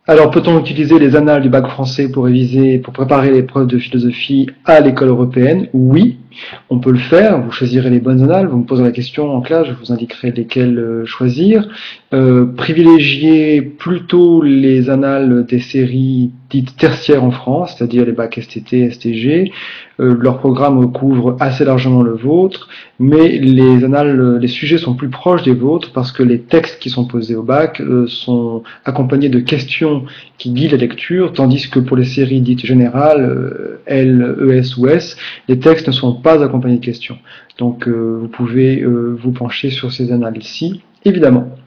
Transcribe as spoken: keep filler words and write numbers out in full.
Alors, peut-on utiliser les annales du bac français pour réviser, pour préparer l'épreuve de philosophie à l'école européenne? Oui, on peut le faire. Vous choisirez les bonnes annales. Vous me poserez la question en classe, je vous indiquerai lesquelles euh, choisir. Euh, privilégiez plutôt les annales des séries dites tertiaires en France, c'est-à-dire les bacs S T T, S T G. Euh, leur programme couvre assez largement le vôtre, mais les annales, les sujets sont plus proches des vôtres parce que les textes qui sont posés au bac euh, sont accompagnés de questions qui guident la lecture, tandis que pour les séries dites générales, euh, L, E S ou S, les textes ne sont pas accompagnés de questions. Donc euh, vous pouvez euh, vous pencher sur ces annales-ci, évidemment.